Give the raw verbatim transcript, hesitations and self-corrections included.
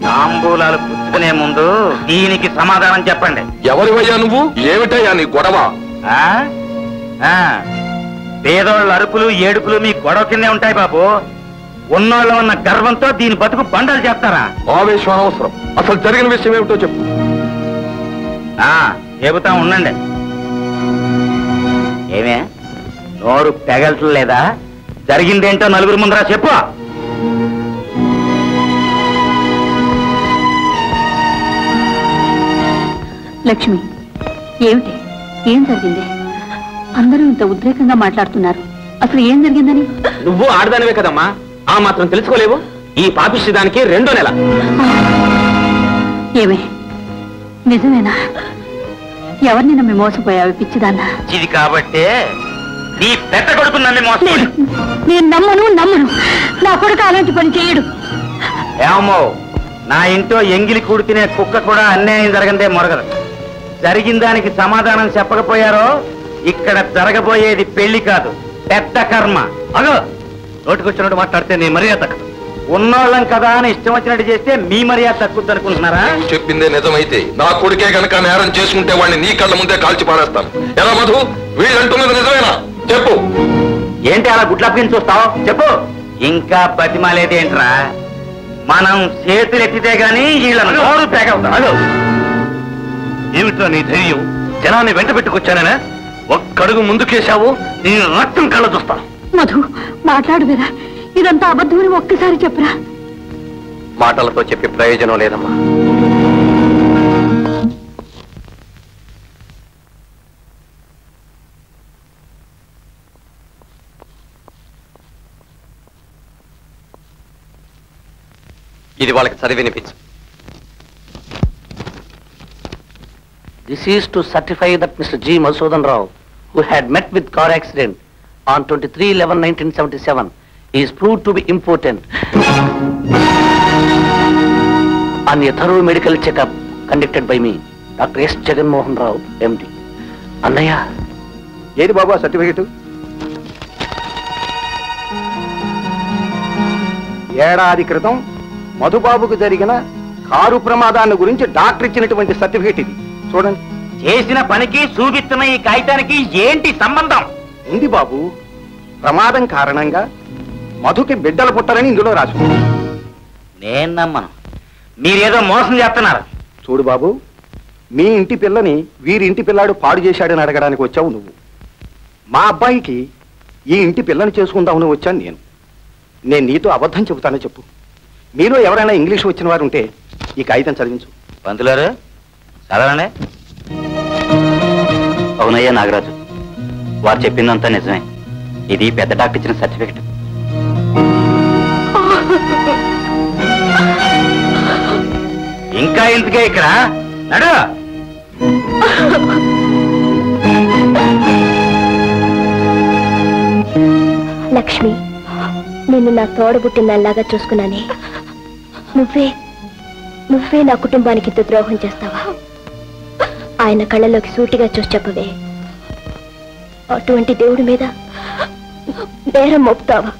తాంబూలాలు పుచ్చుకునే ముందు దీనికి సమాధానం చెప్పండి. ఎవరివయ్యా నువ్వు? ఏమిటయ్యా నీ గొడవ? పేదోళ్ళ అరుపులు ఏడుపులు మీ గొడవ కిందే ఉంటాయి బాబు. ఉన్నోళ్ళ ఉన్న గర్వంతో దీని బతుకు బండలు చేస్తారా? ఆవేశం అనవసరం. అసలు జరిగిన విషయం ఏమిటో చెప్పు. చెబుతా ఉండండి. ఏమే నోరు పెగల్చలేదా? జరిగిందేంటో నలుగురు ముందరా చెప్పు. లక్ష్మి, ఏమిటి? ఏం జరిగింది? అందరూ ఇంత ఉద్రేకంగా మాట్లాడుతున్నారు. అసలు ఏం జరిగిందని? నువ్వు ఆడదానివే కదమ్మా, ఆ మాత్రం తెలుసుకోలేవు? ఈ పాపిష్టి దానికి రెండో నెల. ఏమే నిజమేనా? ఎవరిని నమ్మి మోసపోయావు పిచ్చిదాన్నా? ఇది కాబట్టే నీ పెద్ద కొడుకు నమ్మి మోసపోయాడు. నేను నమ్మను నమ్మను నా కొడుకు అలాంటి పని చేయడు. ఏమో, నా ఇంట్లో ఎంగిలి కూడి తినే కుక్క కూడా అన్యాయం జరగందే మొరగదు. జరిగిన దానికి సమాధానం చెప్పకపోయారో ఇక్కడ జరగబోయేది పెళ్లి కాదు, పెద్ద కర్మ. అగో, నోటికొచ్చినట్టు మాట్లాడితే నీ మర్యాద తక్కువ. ఉన్నోళ్ళం కదా అని ఇష్టం వచ్చినట్టు చేస్తే మీ మర్యాద తక్కువ అనుకుంటున్నారా? చెప్పిందే నిజమైతే నా కొడుకే గనక నేరం చేసుకుంటే వాడిని నీ కళ్ళ ముందే కాల్చి పారేస్తాను. ఎలా మధు, వీళ్ళంటున్నది నిజమేనా? చెప్పు. ఏంటి అలా గుడ్లప్పని చూస్తావు? చెప్పు. ఇంకా బతిమాలేదేంట్రా? మనం చేతులు ఎత్తితే గాని వీళ్ళ నోరు పెగవుతాడు. ఏమిట్రా నీ ధైర్యం? జనాన్ని వెంట పెట్టుకొచ్చానేనా? ఒక్కడుగు ముందుకేశావు, నీ రక్తం కళ్ళ చూస్తాను. మధు, మాట్లాడు కదా. ఇదంతా అబద్ధమని ఒక్కసారి చెప్పురా. మాటలతో చెప్పి ప్రయోజనం లేదమ్మా. ఇది వాళ్ళకి చదివి వినిపించు. This is to certify that Mister G. Madhusudan Rao, who had met with car accident on twenty-three eleven nineteen seventy-seven, is proved to be impotent on a thorough medical checkup conducted by me, Doctor S. Jagan Mohan Rao, M D. Annaya. ఏది బాబు ఆ certificate? ఏడాది క్రితం మధుబాబుకు జరిగిన car ప్రమాదాన్ని గురించి doctor ఇచ్చినటువంటి certificate ఇది. చూడండి. చేసిన పనికి చూపిస్తున్న ఈ కాగితానికి ఏంటి సంబంధం? ఉంది బాబు. ప్రమాదం కారణంగా మధుకి బిడ్డలు పుట్టారని ఇందులో రాసు. నేను నమ్మను. మీరేదో మోసం చేస్తున్నారు. చూడు బాబు, మీ ఇంటి పిల్లని వీరి ఇంటి పిల్లాడు పాడు చేశాడని అడగడానికి వచ్చావు నువ్వు. మా అబ్బాయికి ఈ ఇంటి పిల్లని చేసుకుందామని వచ్చాను నేను. నేను నీతో అబద్ధం చెబుతానో చెప్పు. మీలో ఎవరైనా ఇంగ్లీష్ వచ్చిన వారు ఉంటే ఈ కాగితం చదివించు. పంతులారు చదవండి. అవునయ్యా నాగరాజు, వారు చెప్పిందంతా నిజమే. ఇది పెద్ద డాక్టర్ ఇచ్చిన సర్టిఫికెట్. ఇంకా ఎందుకే ఇక్కడ? నడు. లక్ష్మి, నిన్ను నా తోడబుట్టినలాగా చూసుకున్నానే. నువ్వే నువ్వే నా కుటుంబానికి ఇంత ద్రోహం చేస్తావా? ఆయన కళ్ళలోకి సూటిగా చూసి చెప్పవే. అటువంటి దేవుడి మీద నేరం మోపుతావా?